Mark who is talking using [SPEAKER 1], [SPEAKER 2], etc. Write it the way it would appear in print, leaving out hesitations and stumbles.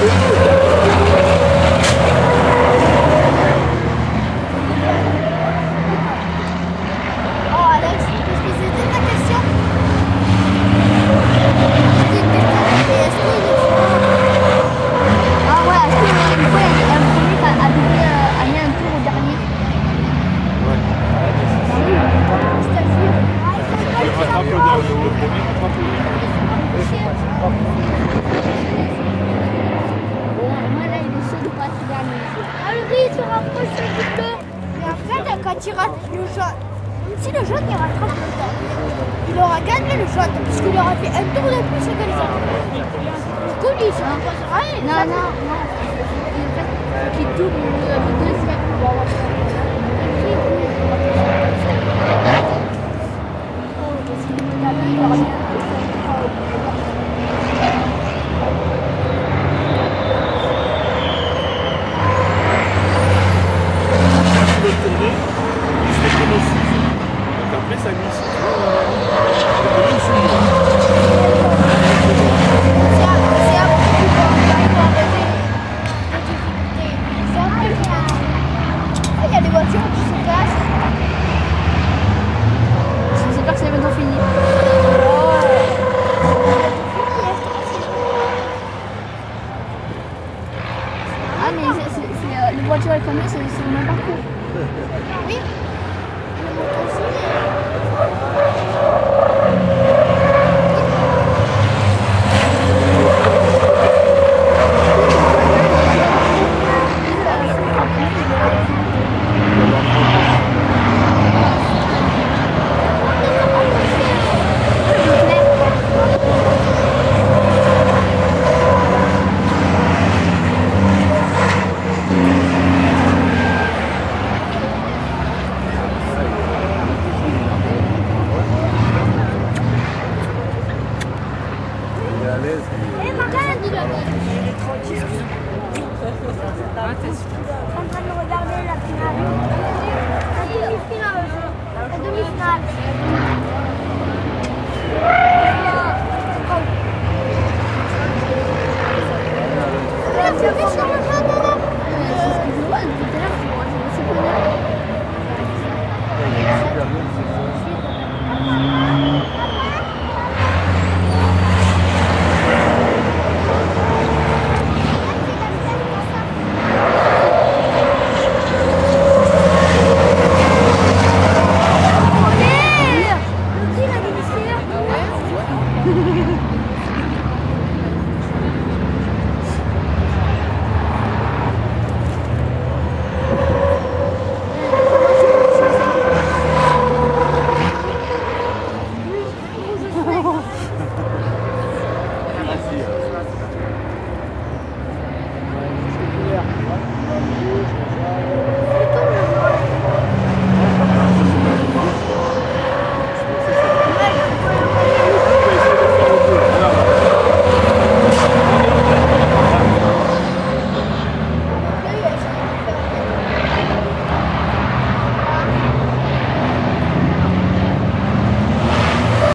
[SPEAKER 1] Quand il rate le jaune, si le jaune il rattrape le temps, il aura gagné le jaune puisqu'il aura fait un tour de plus que les autres. Du coup, lui, il se reposera et non. Qui double le deuxième.
[SPEAKER 2] Après ça glisse.
[SPEAKER 1] Il y a des voitures qui se cassent.
[SPEAKER 3] J'espère que c'est bientôt fini. Ah mais les voitures et les camions c'est le même parcours.
[SPEAKER 1] Oui. Le moto aussi. En train de regarder la finale. La demi-finale. La demi-finale.